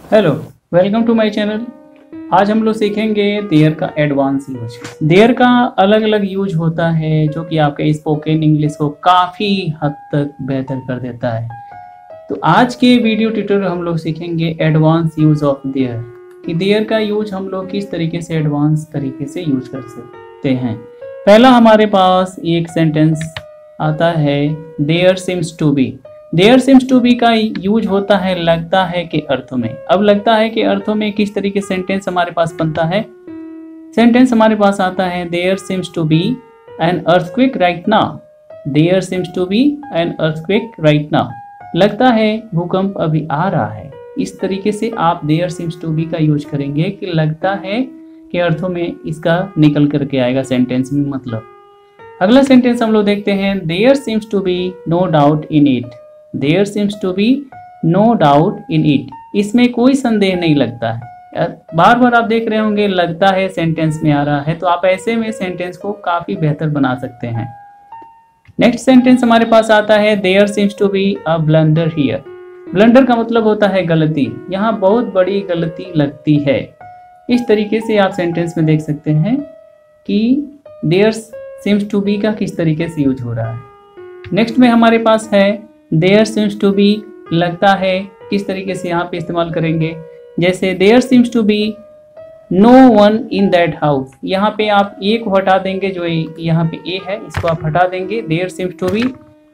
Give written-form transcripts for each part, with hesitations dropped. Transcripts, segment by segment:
Hello, welcome to my channel. आज हम लोग सीखेंगे देयर का एडवांस यूज। देयर का अलग अलग यूज होता है जो कि आपके स्पोकन इंग्लिश को काफ़ी हद तक बेहतर कर देता है। तो आज के वीडियो ट्यूटोरियल हम लोग सीखेंगे एडवांस यूज ऑफ देयर, कि देयर का यूज हम लोग किस तरीके से एडवांस तरीके से यूज कर सकते हैं। पहला हमारे पास एक सेंटेंस आता है there seems to be. There seems to be का यूज होता है लगता है के अर्थों में। अब लगता है के अर्थों में किस तरीके सेंटेंस हमारे पास बनता है। सेंटेंस हमारे पास आता है there seems to be an earthquake right now. There seems to be an earthquake right now. लगता है भूकंप अभी आ रहा है। इस तरीके से आप देयर सिम्स टू बी का यूज करेंगे कि लगता है के अर्थों में इसका निकल करके आएगा सेंटेंस में मतलब। अगला सेंटेंस हम लोग देखते हैं there seems to be no doubt in it. There seems to be no doubt in it. इसमें कोई संदेह नहीं लगता है। बार बार आप देख रहे होंगे लगता है सेंटेंस में आ रहा है, तो आप ऐसे में सेंटेंस को काफी बेहतर बना सकते हैं। नेक्स्ट सेंटेंस हमारे पास आता है there seems to be a blunder here. Blunder का मतलब होता है गलती। यहाँ बहुत बड़ी गलती लगती है। इस तरीके से आप सेंटेंस में देख सकते हैं कि देयर सिम्स टू बी का किस तरीके से यूज हो रहा है। नेक्स्ट में हमारे पास है देयर सिम्स टू बी लगता है, किस तरीके से यहाँ पे इस्तेमाल करेंगे। जैसे there seems to be no one in that house. यहाँ पे आप ए को हटा देंगे, जो यहाँ पे ए है इसको आप हटा देंगे। There seems to be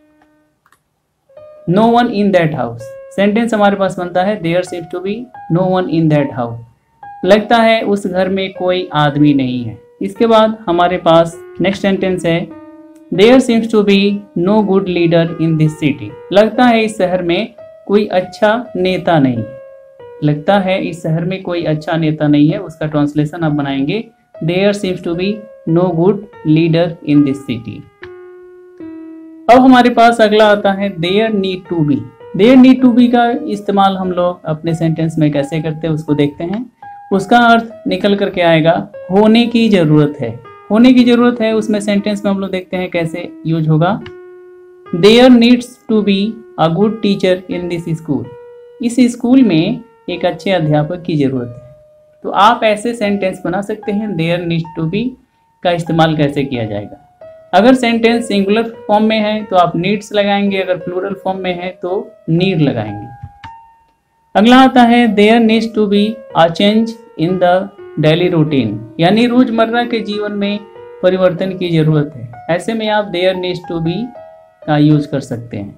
no one in that house. Sentence हमारे पास बनता है there seems to be no one in that house. लगता है उस घर में कोई आदमी नहीं है। इसके बाद हमारे पास नेक्स्ट सेंटेंस है there seems to be no good leader in this city. लगता है इस शहर में कोई अच्छा नेता नहीं है। लगता है इस शहर में कोई अच्छा नेता नहीं है, उसका ट्रांसलेशन आप बनाएंगे there seems to be no good leader in this city. अब हमारे पास अगला आता है there need to be. There need to be का इस्तेमाल हम लोग अपने सेंटेंस में कैसे करते हैं उसको देखते हैं। उसका अर्थ निकल करके आएगा होने की जरूरत है। होने की जरूरत है, उसमें सेंटेंस में हम लोग देखते हैं कैसे यूज होगा। There needs to be a good teacher in this school. इस स्कूल में एक अच्छे अध्यापक की जरूरत है। तो आप ऐसे सेंटेंस बना सकते हैं देयर नीड्स टू बी का इस्तेमाल कैसे किया जाएगा। अगर सेंटेंस सिंगुलर फॉर्म में है तो आप नीड्स लगाएंगे, अगर प्लूरल फॉर्म में है तो नीड लगाएंगे। अगला आता है there needs to be a change in the daily routine, यानी रोजमर्रा के जीवन में परिवर्तन की जरूरत है। ऐसे में आप देयर नीड्स टू बी का यूज कर सकते हैं।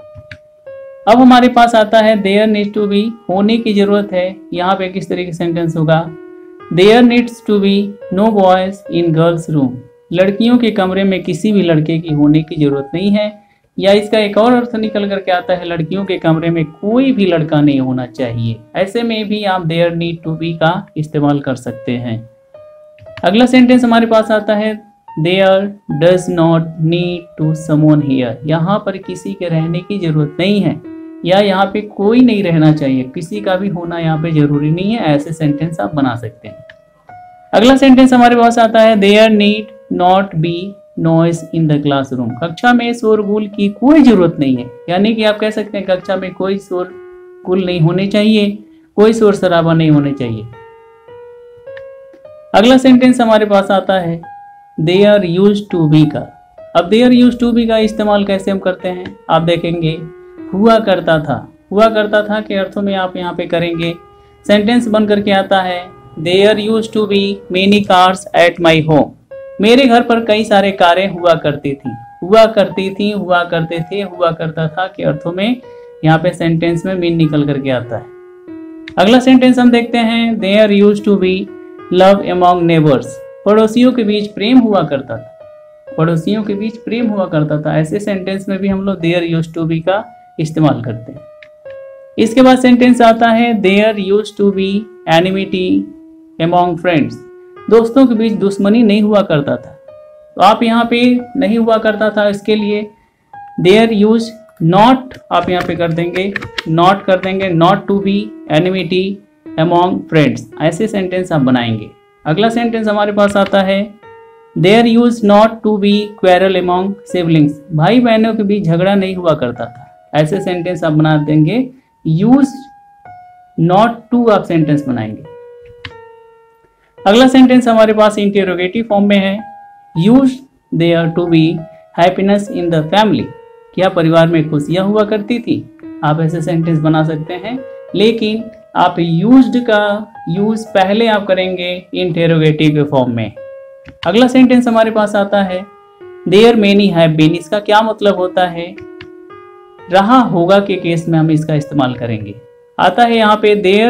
अब हमारे पास आता है देयर नीड्स टू बी होने की जरूरत है। यहाँ पे किस तरीके से सेंटेंस होगा there needs to be no boys in girls room. लड़कियों के कमरे में किसी भी लड़के की होने की जरूरत नहीं है। या इसका एक और अर्थ निकल करके आता है लड़कियों के कमरे में कोई भी लड़का नहीं होना चाहिए। ऐसे में भी आप देयर नीड टू बी का इस्तेमाल कर सकते हैं। अगला सेंटेंस हमारे पास आता है there does not need to someone here. यहाँ पर किसी के रहने की जरूरत नहीं है, या यहाँ पे कोई नहीं रहना चाहिए, किसी का भी होना यहाँ पे जरूरी नहीं है। ऐसे सेंटेंस आप बना सकते हैं। अगला सेंटेंस हमारे पास आता है there need not be noise in the classroom. कक्षा में शोरगुल की कोई जरूरत नहीं है, यानी कि आप कह सकते हैं कक्षा में कोई शोरगुल नहीं होने चाहिए, कोई शोर शराबा नहीं होने चाहिए। अगला सेंटेंस हमारे पास आता है देयर यूज्ड टू बी का। अब देयर यूज्ड टू बी का इस्तेमाल कैसे हम करते हैं आप देखेंगे। हुआ करता था। हुआ करता था के अर्थों में आप यहाँ पे करेंगे। सेंटेंस बन करके आता है there used to be many cars at my home. मेरे घर पर कई सारे कारें हुआ करती थी। हुआ करती थी, हुआ करते थे, हुआ करता था के अर्थों में यहाँ पे सेंटेंस में मीन निकल करके आता है। अगला सेंटेंस हम देखते हैं there used to be love among neighbours. पड़ोसियों के बीच प्रेम हुआ करता था। पड़ोसियों के बीच प्रेम हुआ करता था। ऐसे सेंटेंस में भी हम लोग देयर यूज्ड टू बी का इस्तेमाल करते हैं। इसके बाद सेंटेंस आता है there used to be enmity among friends. दोस्तों के बीच दुश्मनी नहीं हुआ करता था। तो आप यहाँ पे नहीं हुआ करता था, इसके लिए देयर यूज नॉट आप यहाँ पे कर देंगे, नॉट कर देंगे, not to be enmity among friends. ऐसे सेंटेंस आप बनाएंगे। अगला सेंटेंस हमारे पास आता है there use not to be quarrel among siblings. भाई बहनों के बीच झगड़ा नहीं हुआ करता था। ऐसे सेंटेंस आप बना देंगे यूज नॉट टू आप सेंटेंस बनाएंगे। अगला सेंटेंस हमारे पास इंटेरोगेटिव फॉर्म में है। Use there to be happiness in the family. क्या परिवार में खुशियां हुआ करती थी? आप ऐसे सेंटेंस बना सकते हैं, लेकिन आप यूज्ड का यूज पहले आप करेंगे इंटेरोगेटिव के फॉर्म में। अगला सेंटेंस हमारे पास आता है देयर मेनी हैव बीन। इसका क्या मतलब होता है? रहा होगा के केस में हम इसका इस्तेमाल करेंगे। आता है यहाँ पे देयर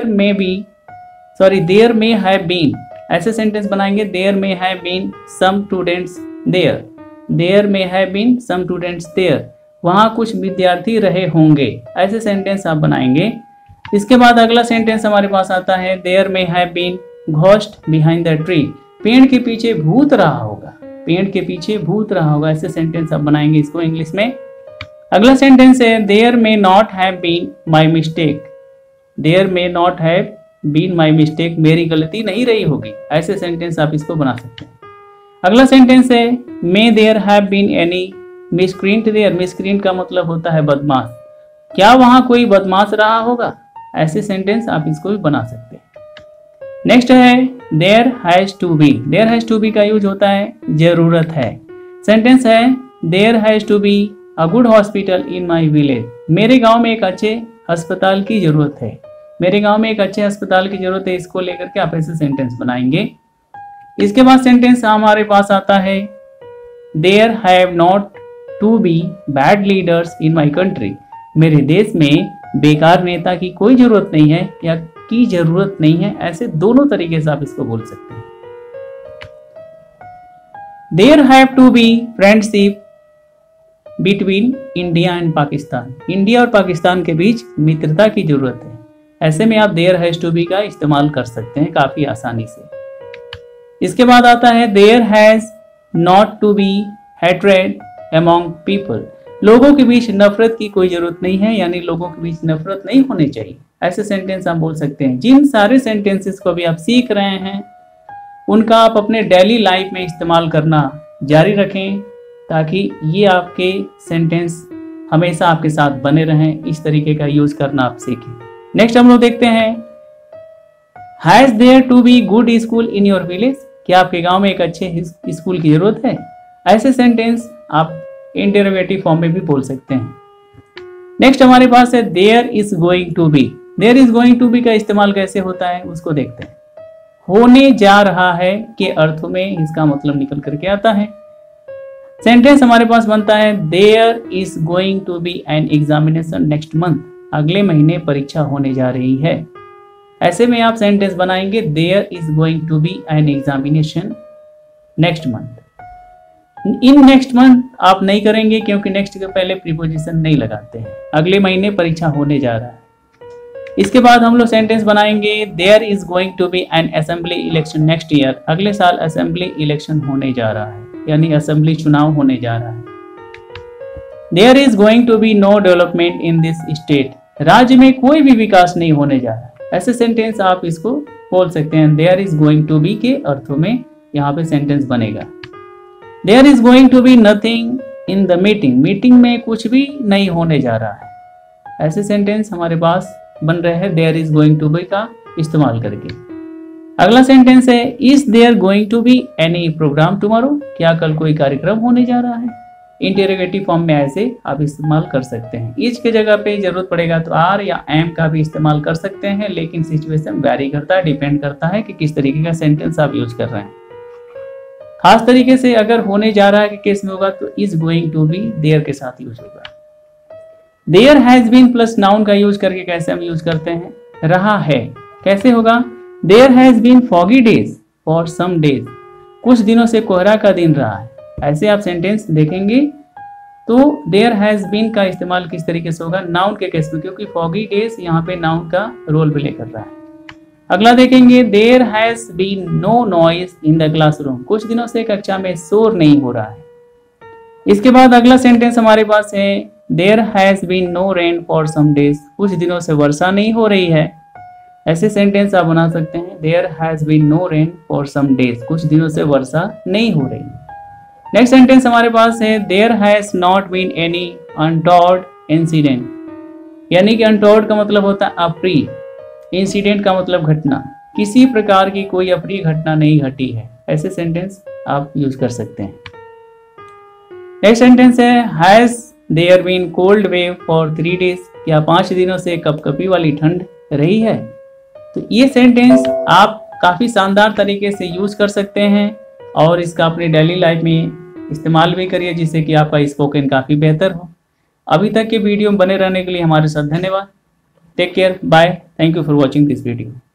मे हैव बीन। ऐसे सेंटेंस बनाएंगे there may have been some students there. There may have been some students there. वहाँ कुछ विद्यार्थी रहे होंगे। ऐसे सेंटेंस आप बनाएंगे। इसके बाद अगला सेंटेंस हमारे पास आता है there may have been ghost behind the tree. पेड़ के पीछे भूत रहा होगा। पेड़ के पीछे भूत रहा होगा। ऐसे सेंटेंस आप बनाएंगे इसको इंग्लिश में। अगला सेंटेंस है there may not have been my mistake. There may not have been my mistake. मेरी गलती नहीं रही होगी। ऐसे सेंटेंस आप इसको बना सकते हैं। अगला सेंटेंस है may there have been any miscreant there. Miscreant का मतलब होता है बदमाश। क्या वहां कोई बदमाश रहा होगा? ऐसे सेंटेंस आप इसको भी बना सकते हैं। नेक्स्ट है there has to be. There has to be का यूज होता है जरूरत है। सेंटेंस है there has to be a good hospital in my village. मेरे गांव में एक अच्छे अस्पताल की जरूरत है। मेरे गांव में एक अच्छे अस्पताल की जरूरत है। इसको लेकर के आप ऐसे सेंटेंस बनाएंगे। इसके बाद सेंटेंस हमारे पास आता है there have not to be bad leaders in my country. मेरे देश में बेकार नेता की कोई जरूरत नहीं है या की जरूरत नहीं है। ऐसे दोनों तरीके से आप इसको बोल सकते हैं। There have to be friendship between India and Pakistan. India और पाकिस्तान के बीच मित्रता की जरूरत है। ऐसे में आप देयर हैज टू बी का इस्तेमाल कर सकते हैं काफी आसानी से। इसके बाद आता है there has not to be hatred among people. लोगों के बीच नफरत की कोई जरूरत नहीं है, यानी लोगों के बीच नफरत नहीं होनी चाहिए। ऐसे सेंटेंस आप बोल सकते हैं। जिन सारे सेंटेंसेस को भी आप सीख रहे हैं उनका आप अपने डेली लाइफ में इस्तेमाल करना जारी रखें, ताकि ये आपके सेंटेंस हमेशा आपके साथ बने रहें। इस तरीके का यूज करना आप सीखें। नेक्स्ट हम लोग देखते हैं has there to be good school in your village. क्या आपके गांव में एक अच्छे स्कूल की जरूरत है? ऐसे सेंटेंस आप इंटेरोगेटिव फॉर्म में भी बोल सकते हैं। नेक्स्ट हमारे पास है there is going to be. There is going to be का इस्तेमाल कैसे होता है उसको देखते हैं। होने जा रहा है के अर्थों में इसका मतलब निकल करके आता है। सेंटेंस हमारे पास बनता है there is going to be an examination next month. अगले महीने परीक्षा होने जा रही है। ऐसे में आप सेंटेंस बनाएंगे there is going to be an examination next month. In next month आप नहीं करेंगे क्योंकि नेक्स्ट के पहले प्रीपोजिशन नहीं लगाते हैं। अगले महीने परीक्षा होने जा रहा है। इसके बाद हम लोग सेंटेंस बनाएंगे there is going to be an assembly election next year. अगले साल असेंबली इलेक्शन होने जा रहा है, यानी असेंबली चुनाव होने जा रहा है। There is going to be no development in this state. राज्य में कोई भी विकास नहीं होने जा रहा। ऐसे सेंटेंस आप इसको बोल सकते हैं। There is going to be के अर्थों में यहाँ पे सेंटेंस बनेगा। There is going to be nothing in the meeting. Meeting में कुछ भी नहीं होने जा रहा है। ऐसे सेंटेंस हमारे पास बन रहे हैं there is going to be का इस्तेमाल करके। अगला सेंटेंस है is there going to be any programme tomorrow. क्या कल कोई कार्यक्रम होने जा रहा है? इंटेरोगेटिव फॉर्म में ऐसे आप इस्तेमाल कर सकते हैं। इज के जगह पे जरूरत पड़ेगा तो आर या एम का भी इस्तेमाल कर सकते हैं, लेकिन सिचुएशन वैरी करता है, डिपेंड करता है कि किस तरीके का सेंटेंस आप यूज कर रहे हैं। खास तरीके से अगर होने जा रहा है कि केस में होगा तो is going to be there के साथ यूज होगा। There has been plus noun का यूज करके कैसे हम यूज करते हैं? रहा है कैसे होगा? There has been foggy days for some days. कुछ दिनों से कोहरा का दिन रहा है। ऐसे आप सेंटेंस देखेंगे तो देयर हैज बीन का इस्तेमाल किस तरीके से होगा? नाउन के केस में, क्योंकि फॉगी डेज यहाँ पे नाउन का रोल प्ले कर रहा है। अगला देखेंगे there has been no noise in the classroom. कुछ दिनों से कक्षा में शोर नहीं हो रहा है। इसके बाद अगला सेंटेंस हमारे पास है there has been no rain for some days. कुछ दिनों से वर्षा नहीं हो रही है। ऐसे सेंटेंस आप बना सकते हैं there has been no rain for some days. कुछ दिनों से वर्षा नहीं हो रही है। नेक्स्ट सेंटेंस हमारे पास है there has not been any untold incident. यानी कि अनटोल्ड का मतलब होता है अप्रिय। इंसिडेंट का मतलब घटना, किसी प्रकार की कोई अप्रिय घटना नहीं घटी है, ऐसे सेंटेंस आप यूज कर सकते हैं। नेक्स्ट सेंटेंस है has there been cold wave for 3 days, क्या 5 दिनों से कपकपी वाली ठंड रही है। तो ये सेंटेंस आप काफ़ी शानदार तरीके से यूज कर सकते हैं और इसका अपनी डेली लाइफ में इस्तेमाल भी करिए, जिससे कि आपका स्पोकन काफ़ी बेहतर हो। अभी तक के वीडियो में बने रहने के लिए हमारे साथ धन्यवाद। Take care, bye, thank you for watching this video.